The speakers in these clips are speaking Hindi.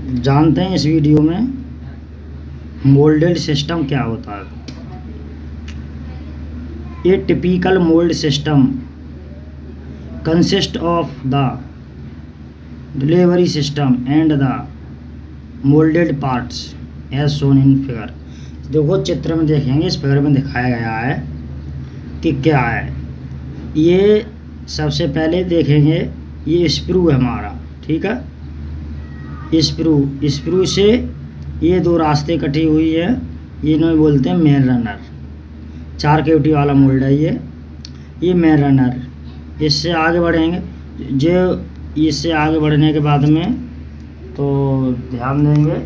जानते हैं इस वीडियो में मोल्डेड सिस्टम क्या होता है। A typical mould system consist of the delivery system and the moulded parts as shown in figure. देखो चित्र में देखेंगे, इस फिगर में दिखाया गया है कि क्या है। ये सबसे पहले देखेंगे, ये स्क्रू है हमारा, ठीक है। स्क्रू से ये दो रास्ते कटी हुई है, ये इन्हें बोलते हैं मेन रनर। 4 केविटी वाला मोल्ड है ये मेन रनर। इससे आगे बढ़ेंगे, जो इससे आगे बढ़ने के बाद में तो ध्यान देंगे,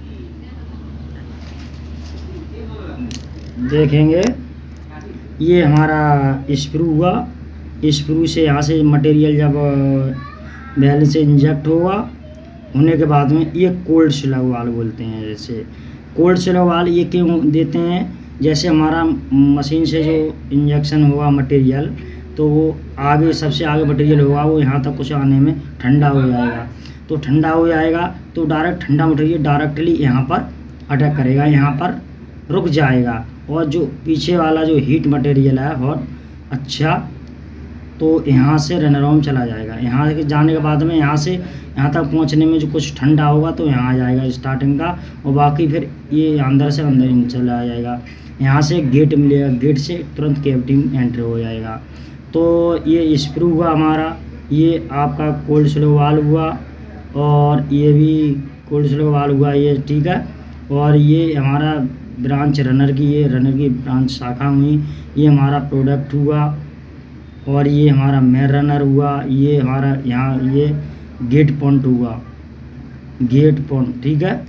देखेंगे ये हमारा स्क्रू हुआ। स्क्रू से यहाँ से मटेरियल जब बैल से इंजेक्ट होगा, होने के बाद में ये कोल्ड स्लग वाल बोलते हैं। जैसे कोल्ड स्लग वाल ये क्यों देते हैं, जैसे हमारा मशीन से जो इंजेक्शन होगा मटेरियल, तो वो आगे सबसे आगे मटेरियल होगा, वो यहाँ तक कुछ आने में ठंडा हो जाएगा। तो ठंडा हो जाएगा तो डायरेक्ट ठंडा मटेरियल डायरेक्टली यहाँ पर अटैक करेगा, यहाँ पर रुक जाएगा। और जो पीछे वाला जो हीट मटेरियल है बहुत अच्छा, तो यहाँ से रनरों में चला जाएगा। यहाँ जाने के बाद में यहाँ से यहाँ तक पहुँचने में जो कुछ ठंडा होगा तो यहाँ आ जाएगा स्टार्टिंग का, और बाकी फिर ये अंदर से अंदर ही चला जाएगा। यहाँ से गेट मिलेगा, गेट से तुरंत कैविटी में एंटर हो जाएगा। तो ये स्क्रू हुआ हमारा, ये आपका कोल्ड स्लग वाल हुआ, और ये भी कोल्ड स्लग वाल हुआ ये, ठीक है। और ये हमारा ब्रांच रनर की, ये रनर की ब्रांच शाखा हुई, ये हमारा प्रोडक्ट हुआ। और ये हमारा मेन रनर हुआ, ये हमारा यहाँ ये गेट पॉइंट हुआ, गेट पॉइंट, ठीक है।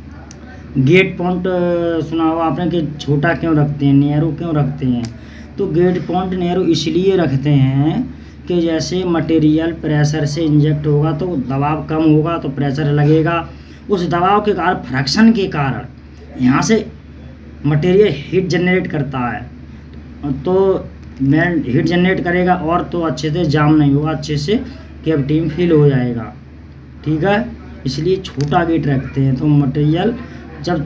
गेट पॉइंट सुना होगा आपने कि छोटा क्यों रखते हैं, नैरो क्यों रखते हैं। तो गेट पॉइंट नैरो इसलिए रखते हैं कि जैसे मटेरियल प्रेशर से इंजेक्ट होगा तो दबाव कम होगा तो प्रेशर लगेगा, उस दबाव के कारण फ्रैक्शन के कारण यहाँ से मटेरियल हीट जनरेट करता है, तो मैन हीट जनरेट करेगा और तो अच्छे से जाम नहीं होगा, अच्छे से कैविटी में फिल हो जाएगा, ठीक है। इसलिए छोटा गेट रखते हैं। तो मटेरियल जब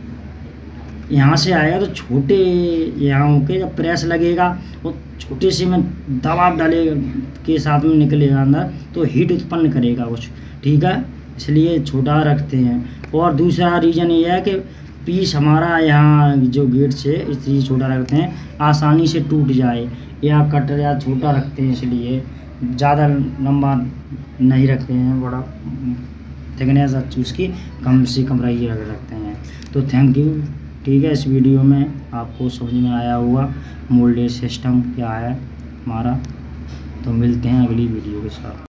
यहाँ से आएगा तो छोटे यहाँ होके जब प्रेस लगेगा वो छोटे से में दबाव डालेगा के साथ में निकलेगा अंदर, तो हीट उत्पन्न करेगा कुछ, ठीक है। इसलिए छोटा रखते हैं। और दूसरा रीज़न ये है कि पीस हमारा यहाँ जो गेट से इसलिए छोटा रखते हैं, आसानी से टूट जाए, या कटर या छोटा रखते हैं, इसलिए ज़्यादा लंबा नहीं रखते हैं, बड़ा थिकनेस अच्छी उसकी कम से कम रही रखते हैं। तो थैंक यू, ठीक है। इस वीडियो में आपको समझ में आया होगा मोल्डेड सिस्टम क्या है हमारा। तो मिलते हैं अगली वीडियो के साथ।